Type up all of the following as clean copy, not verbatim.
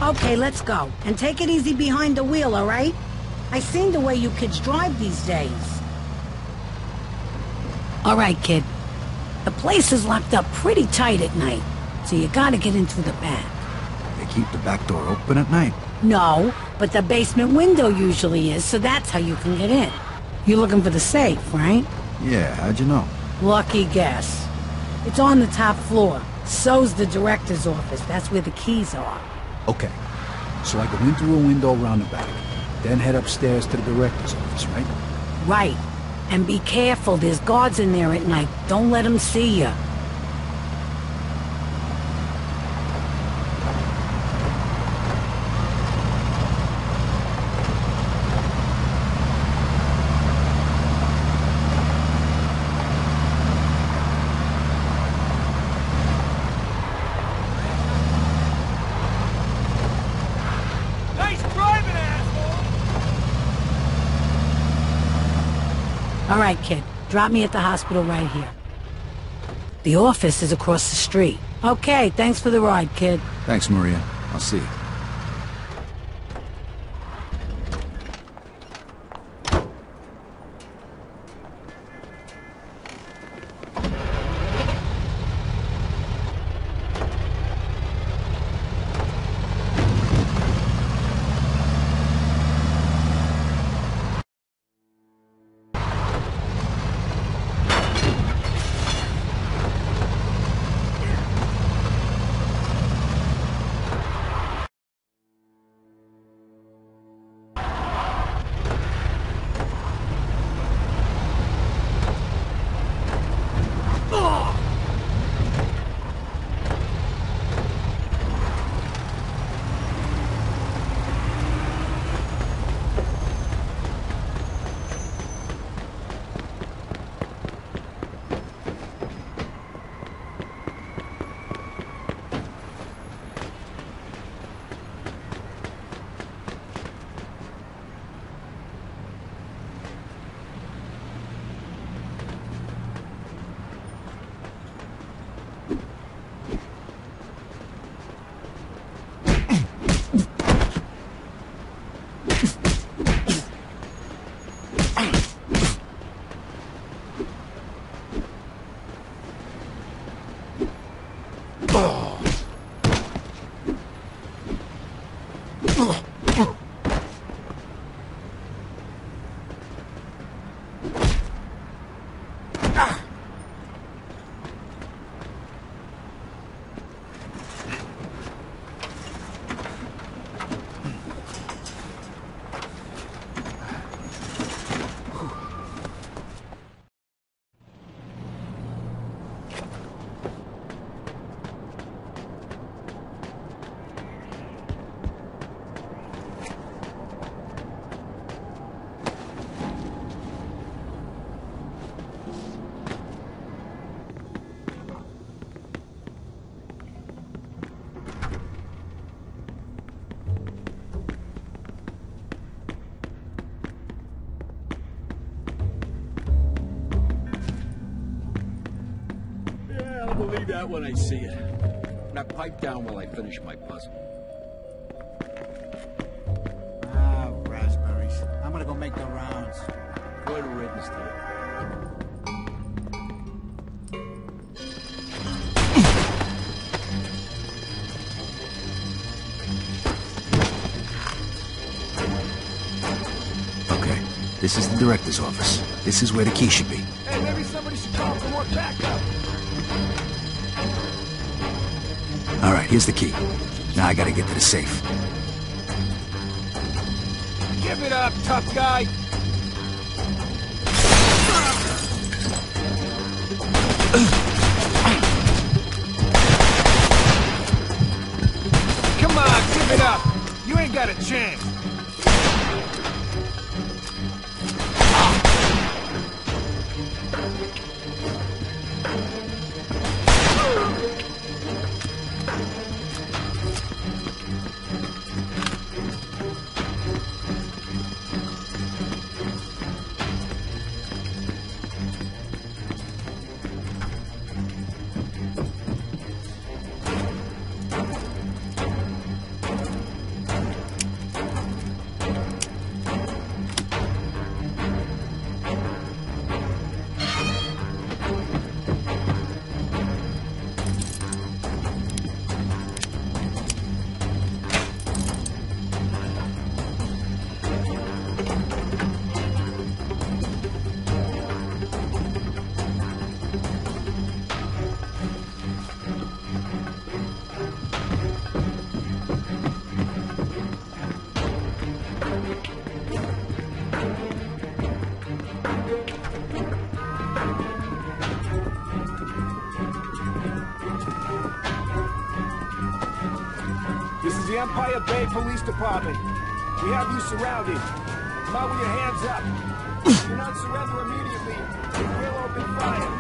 Okay, let's go. And take it easy behind the wheel, all right? I seen the way you kids drive these days. All right, kid. The place is locked up pretty tight at night, so you gotta get in through the back. They keep the back door open at night? No, but the basement window usually is, so that's how you can get in. You're looking for the safe, right? Yeah, how'd you know? Lucky guess. It's on the top floor. So's the director's office. That's where the keys are. Okay, so I go in through a window around the back, then head upstairs to the director's office, right? Right. And be careful, there's guards in there at night. Don't let them see you. All right, kid. Drop me at the hospital right here. The office is across the street. Okay, thanks for the ride, kid. Thanks, Maria. I'll see you. I'll believe that when I see it. Now pipe down while I finish my puzzle. Ah, raspberries. I'm gonna go make the rounds. Good riddance to you. Okay, this is the director's office. This is where the key should be. Hey, maybe somebody should call for more backup. All right, here's the key. Now I gotta get to the safe. Give it up, tough guy. Come on, give it up. You ain't got a chance. the Empire Bay Police Department. We have you surrounded. Come out with your hands up. If you not surrender immediately, we will open fire.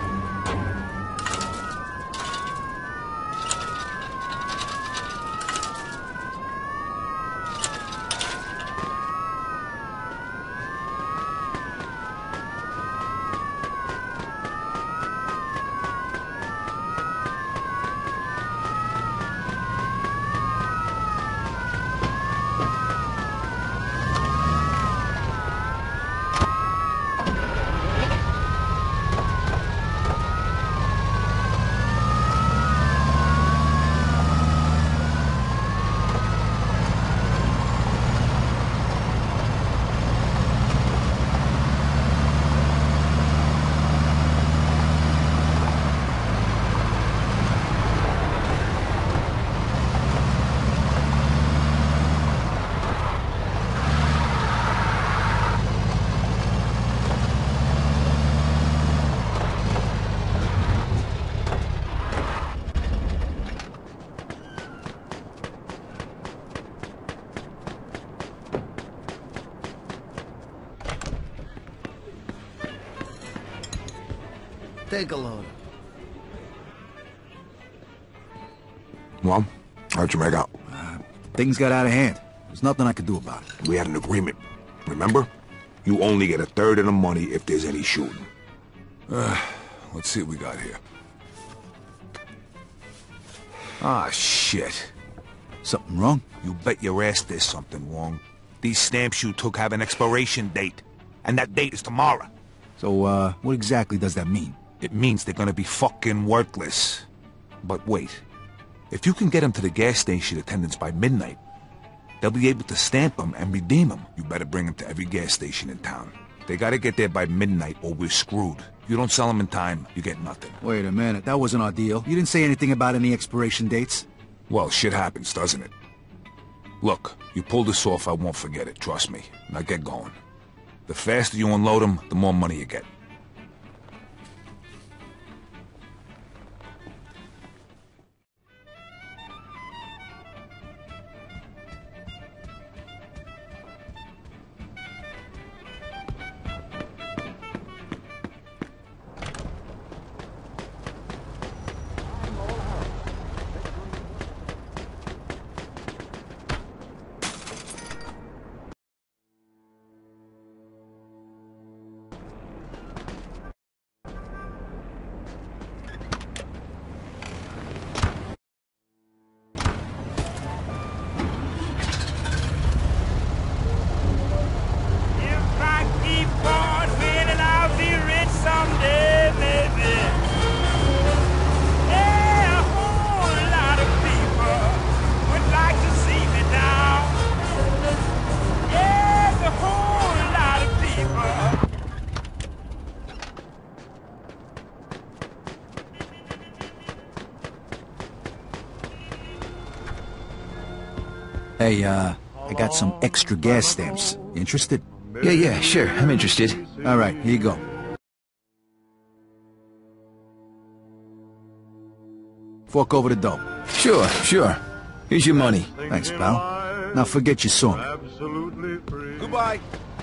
Take a load. Well, how'd you make out? Things got out of hand. There's nothing I could do about it. We had an agreement. Remember? You only get 1/3 of the money if there's any shooting. Let's see what we got here. Ah, shit. Something wrong? You bet your ass there's something wrong. These stamps you took have an expiration date, and that date is tomorrow. So, what exactly does that mean? It means they're gonna be fucking worthless. But wait. If you can get them to the gas station attendants by midnight, they'll be able to stamp them and redeem them. You better bring them to every gas station in town. They gotta get there by midnight or we're screwed. You don't sell them in time, you get nothing. Wait a minute, that wasn't our deal. You didn't say anything about any expiration dates? Well, shit happens, doesn't it? Look, you pull this off, I won't forget it, trust me. Now get going. The faster you unload them, the more money you get. Hey, I got some extra gas stamps. Interested? Yeah, sure. I'm interested. All right, here you go. Fork over the dough. Sure. Here's your money. Thanks, pal. Now forget you saw me. Goodbye.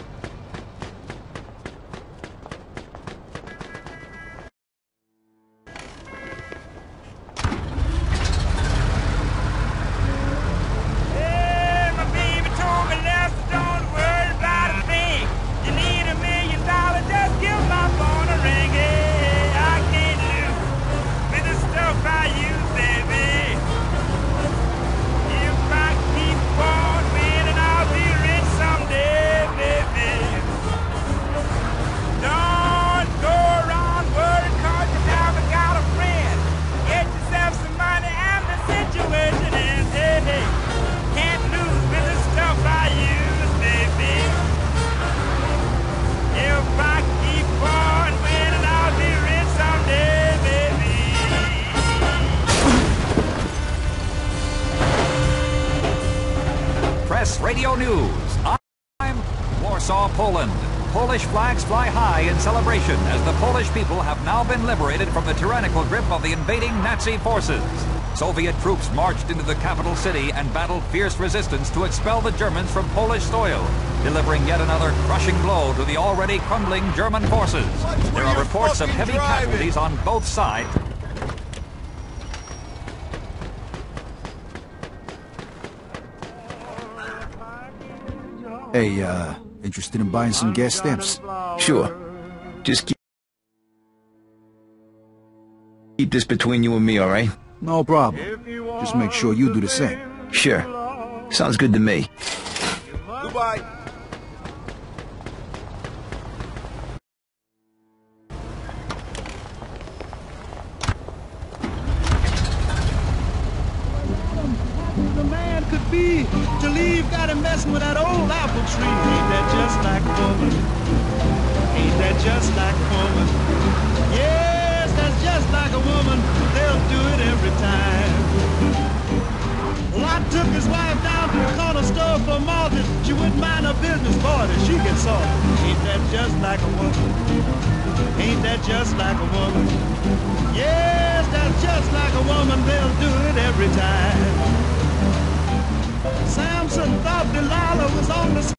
Radio News. I'm Warsaw, Poland. Polish flags fly high in celebration as the Polish people have now been liberated from the tyrannical grip of the invading Nazi forces. Soviet troops marched into the capital city and battled fierce resistance to expel the Germans from Polish soil, delivering yet another crushing blow to the already crumbling German forces. There are reports of heavy casualties on both sides. Hey, interested in buying some gas stamps? Sure. Just keep this between you and me, all right? No problem. Just make sure you do the same. Sure. Sounds good to me. Goodbye. The man could be to leave, got him messing with that old apple tree. Ain't that just like a woman? Ain't that just like a woman? Yes, that's just like a woman. They'll do it every time. Lot took his wife down to the corner store for malted. She wouldn't mind her business, boy, that she gets salted. Ain't that just like a woman? Ain't that just like a woman? Yes, that's just like a woman. They'll do it every time. Samson thought Delilah was on the